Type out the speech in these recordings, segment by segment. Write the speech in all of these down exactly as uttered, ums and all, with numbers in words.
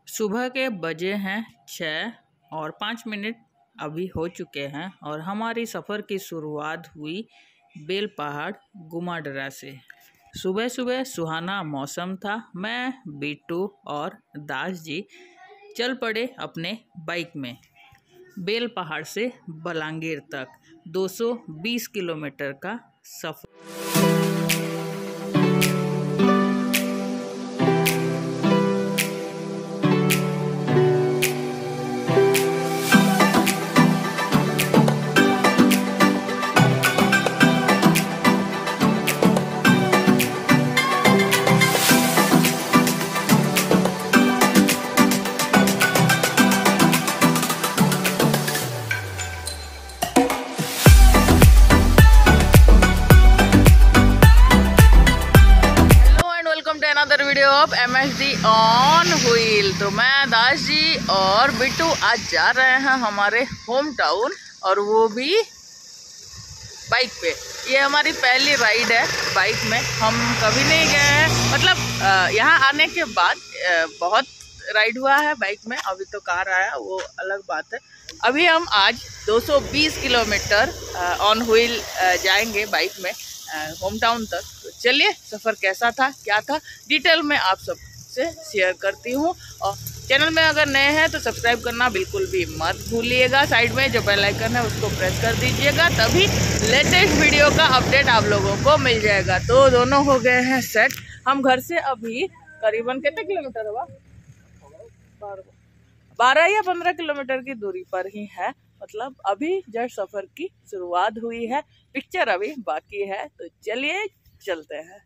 सुबह के बजे हैं छः और पाँच मिनट अभी हो चुके हैं और हमारी सफ़र की शुरुआत हुई बेल पहाड़ गुमाडरा से। सुबह सुबह सुहाना मौसम था। मैं, बिट्टू और दास जी चल पड़े अपने बाइक में बेल पहाड़ से बलांगीर तक दो सौ बीस किलोमीटर का सफ़र। Another video of M S D on wheel. तो मैं, दास जी और बिट्टू आज जा रहे हैं हमारे होम टाउन, और वो भी बाइक पे। ये हमारी पहली राइड है बाइक में। हम कभी नहीं गए हैं, मतलब यहाँ आने के बाद बहुत राइड हुआ है बाइक में। अभी तो कार आया, वो अलग बात है। अभी हम आज दो सौ बीस किलोमीटर ऑन व्हील जाएंगे बाइक में होम टाउन तक। तो चलिए, सफ़र कैसा था, क्या था, डिटेल में आप सबसे शेयर करती हूँ। और चैनल में अगर नए हैं तो सब्सक्राइब करना बिल्कुल भी मत भूलिएगा। साइड में जो बेल आइकन है उसको प्रेस कर दीजिएगा, तभी लेटेस्ट वीडियो का अपडेट आप लोगों को मिल जाएगा। तो दोनों हो गए हैं सेट। हम घर से अभी करीबन कितने किलोमीटर हुआ, बारह या पंद्रह किलोमीटर की दूरी पर ही है। मतलब अभी जस्ट सफर की शुरुआत हुई है, पिक्चर अभी बाकी है। तो चलिए चलते हैं।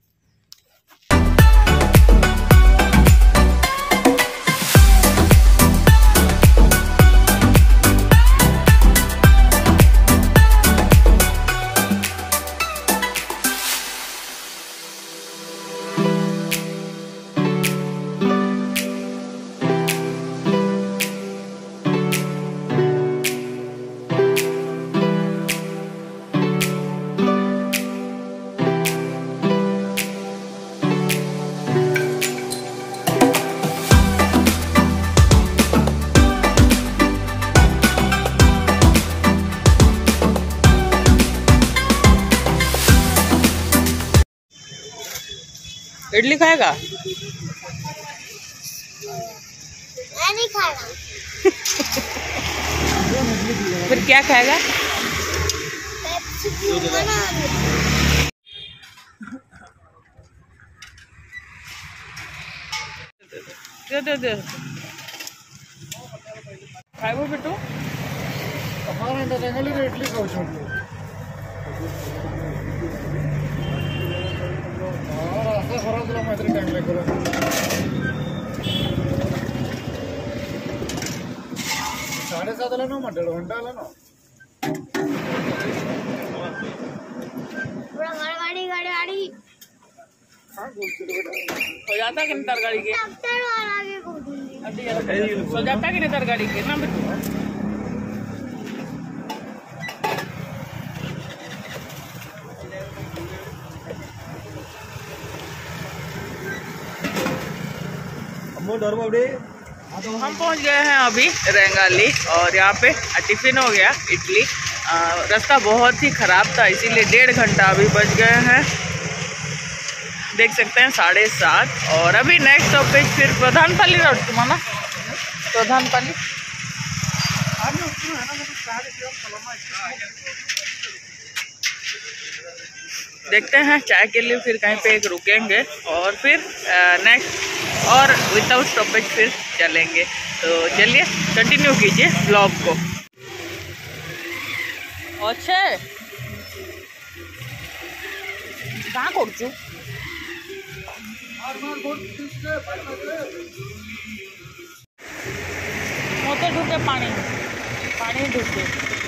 इडली खाएगा? मैं नहीं खाना। फिर क्या खाएगा? दे दे दे खाएगा बेटू। इडली खाऊ साढ़े सात ना डेढ़ घंटा ना गाड़ी गाड़ी गाड़ी हो जाता है कि नहीं तरगाड़ी के? हो जाता है कि नहीं तरगाड़ी के ना बेटू? तो हम पहुंच गए हैं अभी रेंगाली, और यहाँ पे टिफिन हो गया इडली। रास्ता बहुत ही ख़राब था, इसीलिए डेढ़ घंटा अभी बच गए हैं। देख सकते हैं साढ़े सात। और अभी नेक्स्ट स्टॉपेज फिर प्रधानपाली रोड तुम्हारा प्रधानपाली। देखते हैं, चाय के लिए फिर कहीं पे एक रुकेंगे और फिर नेक्स्ट और विदाउट स्टॉपेज फिर चलेंगे। तो चलिए कंटिन्यू कीजिए ब्लॉग को। अच्छे कहाँ करचु मत ढुके पानी पानी ढुके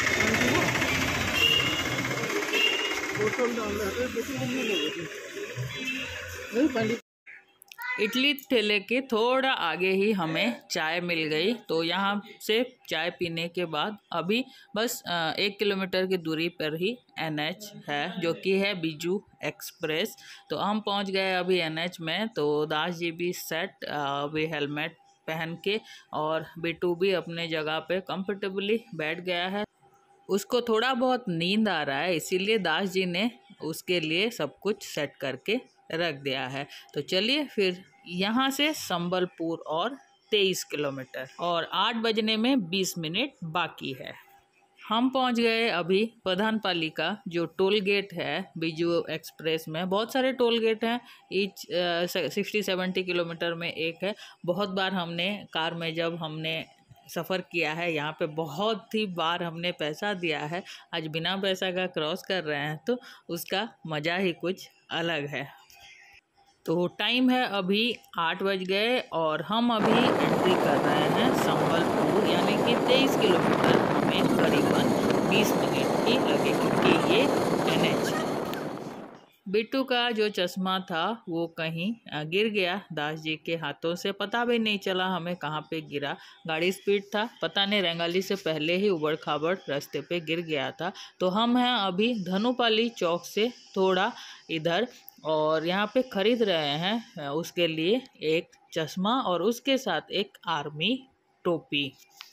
इडली ठेले के थोड़ा आगे ही हमें चाय मिल गई। तो यहाँ से चाय पीने के बाद अभी बस एक किलोमीटर की दूरी पर ही एन एच है, जो कि है बीजू एक्सप्रेस। तो हम पहुँच गए अभी एन एच में। तो दास जी भी सेट, अभी हेलमेट पहन के, और बिट्टू भी अपने जगह पे कंफर्टेबली बैठ गया है। उसको थोड़ा बहुत नींद आ रहा है, इसीलिए दास जी ने उसके लिए सब कुछ सेट करके रख दिया है। तो चलिए फिर यहाँ से संबलपुर और तेईस किलोमीटर और आठ बजने में बीस मिनट बाकी है। हम पहुंच गए अभी प्रधानपालिका, जो टोल गेट है बीजू एक्सप्रेस में। बहुत सारे टोल गेट हैं, ईच सिक्सटी सेवेंटी किलोमीटर में एक है। बहुत बार हमने कार में जब हमने सफ़र किया है यहाँ पे, बहुत ही बार हमने पैसा दिया है। आज बिना पैसा का क्रॉस कर रहे हैं तो उसका मज़ा ही कुछ अलग है। तो टाइम है अभी आठ बज गए और हम अभी एंट्री कर रहे हैं संबलपुर, यानी कि तेईस किलोमीटर हमें करीबन बीस मिनट ही लगे, क्योंकि ये एन एच है। बिट्टू का जो चश्मा था वो कहीं गिर गया दास जी के हाथों से, पता भी नहीं चला हमें कहाँ पे गिरा। गाड़ी स्पीड था, पता नहीं रंगाली से पहले ही उबड़ खाबड़ रास्ते पे गिर गया था। तो हम हैं अभी धनुपाली चौक से थोड़ा इधर, और यहाँ पे ख़रीद रहे हैं उसके लिए एक चश्मा और उसके साथ एक आर्मी टोपी।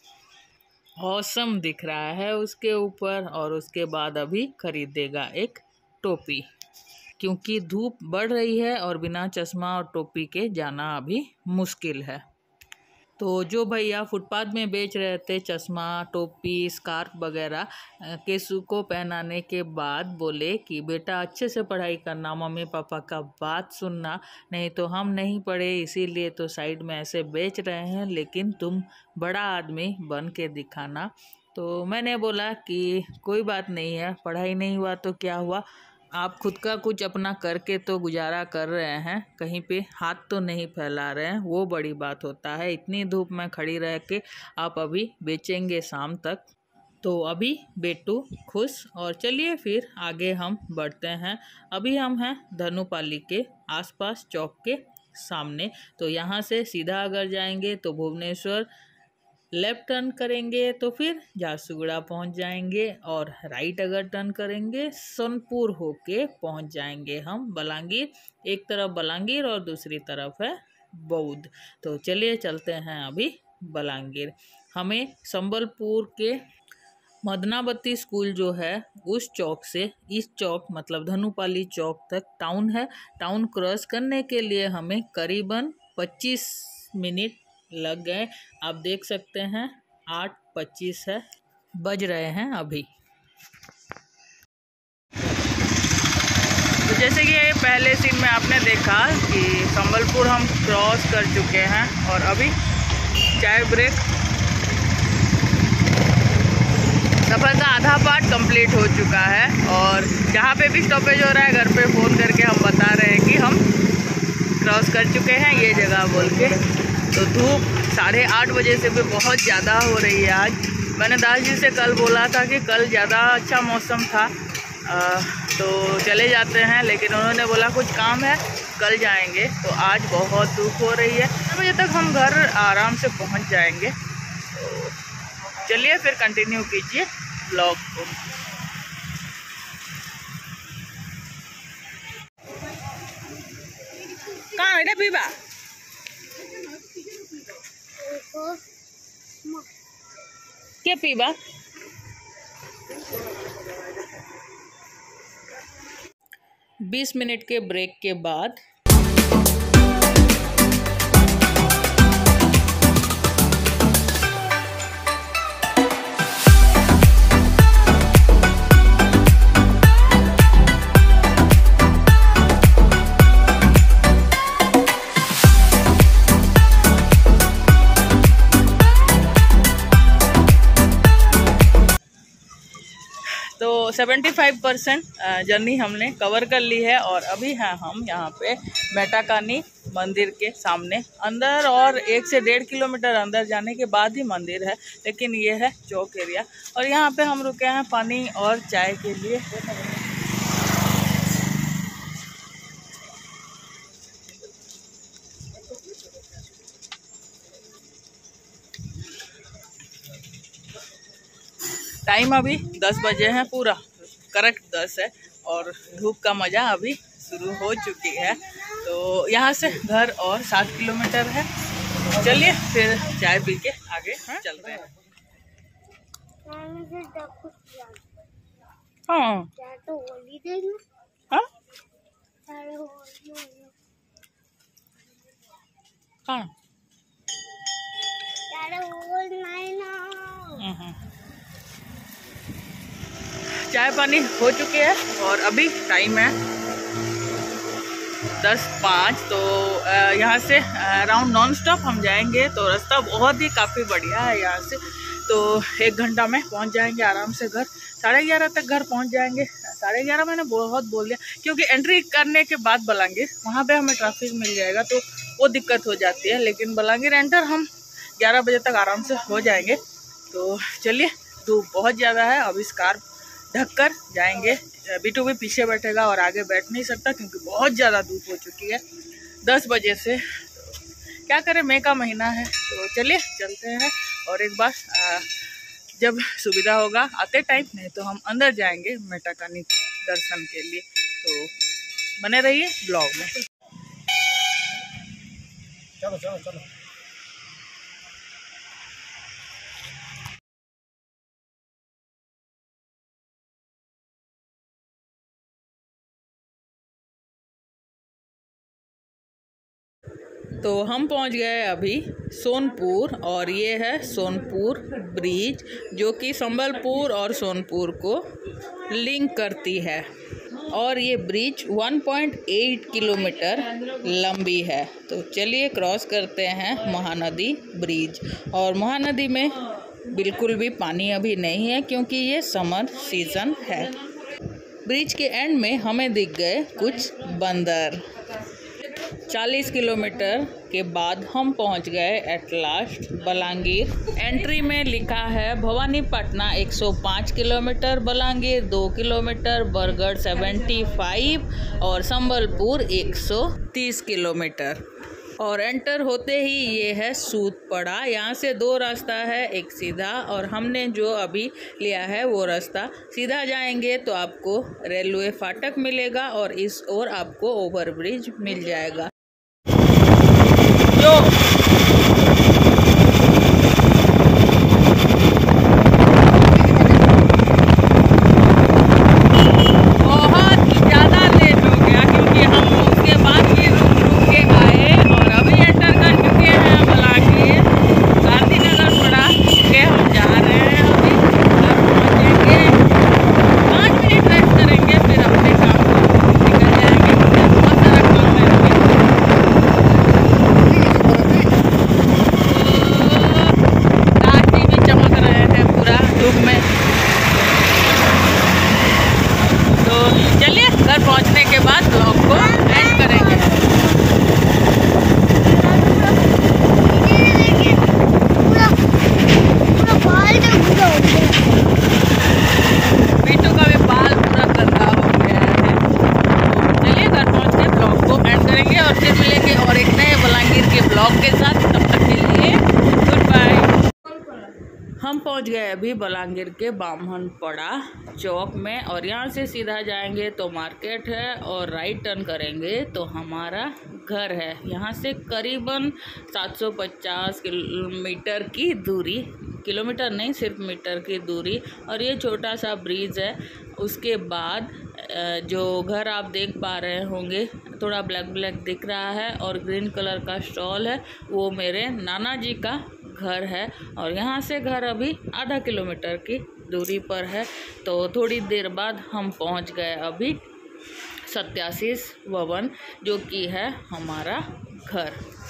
औसम दिख रहा है उसके ऊपर, और उसके बाद अभी खरीदेगा एक टोपी, क्योंकि धूप बढ़ रही है और बिना चश्मा और टोपी के जाना अभी मुश्किल है। तो जो भैया फुटपाथ में बेच रहे थे चश्मा, टोपी, स्कार्फ वगैरह, केसु को पहनाने के बाद बोले कि बेटा अच्छे से पढ़ाई करना, मम्मी पापा का बात सुनना, नहीं तो हम नहीं पढ़े इसीलिए तो साइड में ऐसे बेच रहे हैं, लेकिन तुम बड़ा आदमी बन के दिखाना। तो मैंने बोला कि कोई बात नहीं है, पढ़ाई नहीं हुआ तो क्या हुआ, आप खुद का कुछ अपना करके तो गुजारा कर रहे हैं, कहीं पे हाथ तो नहीं फैला रहे हैं, वो बड़ी बात होता है। इतनी धूप में खड़ी रह के आप अभी बेचेंगे शाम तक। तो अभी बिट्टू खुश, और चलिए फिर आगे हम बढ़ते हैं। अभी हम हैं धनुपाली के आसपास चौक के सामने। तो यहाँ से सीधा अगर जाएंगे तो भुवनेश्वर, लेफ्ट टर्न करेंगे तो फिर झारसुगुड़ा पहुंच जाएंगे, और राइट अगर टर्न करेंगे सोनपुर होके पहुंच जाएंगे हम बलांगीर। एक तरफ बलांगीर और दूसरी तरफ है बौद्ध। तो चलिए चलते हैं अभी बलांगीर। हमें संबलपुर के मदनावती स्कूल जो है उस चौक से इस चौक मतलब धनुपाली चौक तक टाउन है। टाउन क्रॉस करने के लिए हमें करीबन पच्चीस मिनट लग गए। आप देख सकते हैं आठ पच्चीस है, बज रहे हैं अभी। तो जैसे कि ये पहले सीन में आपने देखा कि संबलपुर हम क्रॉस कर चुके हैं, और अभी चाय ब्रेक, सफ़र का आधा पार्ट कंप्लीट हो चुका है। और जहाँ पे भी स्टॉपेज हो रहा है घर पे फ़ोन करके हम बता रहे हैं कि हम क्रॉस कर चुके हैं ये जगह बोल के। तो धूप साढ़े आठ बजे से भी बहुत ज़्यादा हो रही है आज। मैंने दास जी से कल बोला था कि कल ज़्यादा अच्छा मौसम था आ, तो चले जाते हैं, लेकिन उन्होंने बोला कुछ काम है कल जाएंगे। तो आज बहुत धूप हो रही है, छः बजे तक हम घर आराम से पहुंच जाएंगे। तो चलिए फिर कंटिन्यू कीजिए ब्लॉग को। कहाँ है पीबा क्या पीबा? बीस मिनट के ब्रेक के बाद पचहत्तर परसेंट जर्नी हमने कवर कर ली है, और अभी हैं हम यहाँ पे मेटाकानी मंदिर के सामने। अंदर और एक से डेढ़ किलोमीटर अंदर जाने के बाद ही मंदिर है, लेकिन ये है चौक एरिया। और यहाँ पे हम रुके हैं पानी और चाय के लिए। टाइम अभी दस बजे हैं, पूरा करेक्ट दस है, और धूप का मज़ा अभी शुरू हो चुकी है। तो यहाँ से घर और सात किलोमीटर है, चलिए फिर चाय पी के आगे चलते हैं। हाँ तो होली देगी। हाँ सारे होली होली। हाँ सारे होली नहीं ना। चाय पानी हो चुके हैं और अभी टाइम है दस पाँच। तो यहाँ से अराउंड नॉन स्टॉप हम जाएंगे। तो रास्ता बहुत ही काफ़ी बढ़िया है यहाँ से। तो एक घंटा में पहुँच जाएंगे आराम से घर। साढ़े ग्यारह तक घर पहुँच जाएंगे। साढ़े ग्यारह मैंने बहुत बोल दिया क्योंकि एंट्री करने के बाद बलांगीर वहाँ पे हमें ट्रैफिक मिल जाएगा तो वो दिक्कत हो जाती है। लेकिन बलांगीर एंटर हम ग्यारह बजे तक आराम से हो जाएंगे। तो चलिए, धूप बहुत ज़्यादा है। अब इस कार ढककर जाएंगे। बिट्टू भी पीछे बैठेगा और आगे बैठ नहीं सकता क्योंकि बहुत ज़्यादा धूप हो चुकी है दस बजे से। तो क्या करें, मई का महीना है। तो चलिए चलते हैं। और एक बार आ, जब सुविधा होगा आते टाइम, नहीं तो हम अंदर जाएंगे मेटाकानी दर्शन के लिए। तो बने रहिए ब्लॉग में। चलो चलो चलो। तो हम पहुंच गए अभी सोनपुर और ये है सोनपुर ब्रिज जो कि संबलपुर और सोनपुर को लिंक करती है। और ये ब्रिज एक पॉइंट आठ किलोमीटर लंबी है। तो चलिए क्रॉस करते हैं महानदी ब्रिज। और महानदी में बिल्कुल भी पानी अभी नहीं है क्योंकि ये समर सीजन है। ब्रिज के एंड में हमें दिख गए कुछ बंदर। चालीस किलोमीटर के बाद हम पहुंच गए एट लास्ट बलांगीर। एंट्री में लिखा है भवानीपटना एक सौ पाँच किलोमीटर, बलांगीर दो किलोमीटर, बरगढ़ पचहत्तर और संबलपुर एक सौ तीस किलोमीटर। और एंटर होते ही ये है सूदपड़ा। यहाँ से दो रास्ता है, एक सीधा और हमने जो अभी लिया है वो रास्ता। सीधा जाएंगे तो आपको रेलवे फाटक मिलेगा और इस ओर आपको ओवरब्रिज मिल जाएगा। जो पहुंचने के बाद ब्लॉग को एंड करेंगे। बिट्टू का भी बाल पूरा गंदा हो गया है। तो चलिए घर पहुंच के ब्लॉग को एंड करेंगे और फिर मिलेंगे और एक नए बलांगीर के ब्लॉग के साथ। तब तक के लिए गुड बाय। हम पहुंच गए अभी बलांगीर के बामनपड़ा चौक में और यहाँ से सीधा जाएंगे तो मार्केट है और राइट टर्न करेंगे तो हमारा घर है। यहाँ से करीबन सात सौ पचास किलोमीटर की दूरी, किलोमीटर नहीं सिर्फ मीटर की दूरी। और ये छोटा सा ब्रिज है। उसके बाद जो घर आप देख पा रहे होंगे थोड़ा ब्लैक ब्लैक दिख रहा है और ग्रीन कलर का स्टॉल है, वो मेरे नाना जी का घर है। और यहाँ से घर अभी आधा किलोमीटर की दूरी पर है। तो थोड़ी देर बाद हम पहुँच गए अभी सत्याशीष भवन जो कि है हमारा घर।